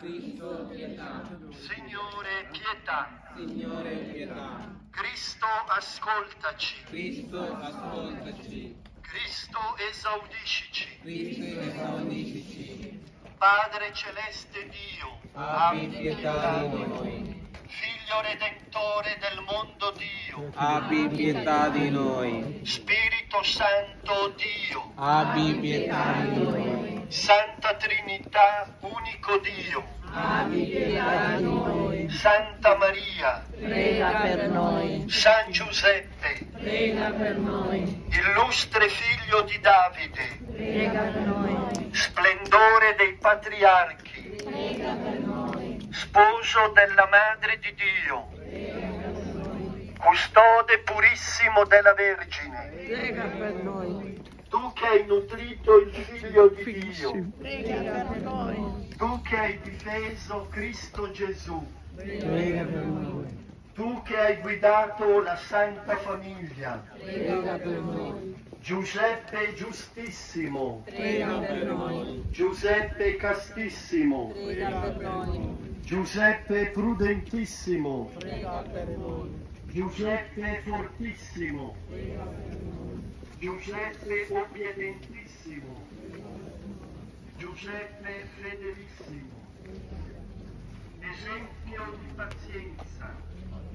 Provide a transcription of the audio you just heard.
Cristo, pietà. Signore, pietà. Signore, pietà. Cristo, ascoltaci. Cristo, ascoltaci. Cristo, esaudiscici. Cristo, esaudiscici. Padre celeste Dio, Abbi pietà di noi. Figlio redentore del mondo Dio, Abbi pietà di noi. Spirito Santo Dio, Abbi pietà di noi. Santa Trinità, unico Dio, Abbi pietà di noi, Santa Maria, prega per noi, San Giuseppe, prega per noi, illustre figlio di Davide, prega per noi, splendore dei patriarchi, prega per noi, sposo della Madre di Dio, custode purissimo della Vergine, prega per noi, tu che hai nutrito il Figlio di Dio, prega per noi, tu che hai difeso Cristo Gesù, prega per noi, tu che hai guidato la Santa Famiglia, prega per noi, Giuseppe giustissimo, prega per noi, Giuseppe castissimo, prega per noi, Giuseppe prudentissimo, prega per noi, Giuseppe fortissimo, prega per noi, Giuseppe obbedientissimo, Giuseppe fedelissimo, esempio di pazienza,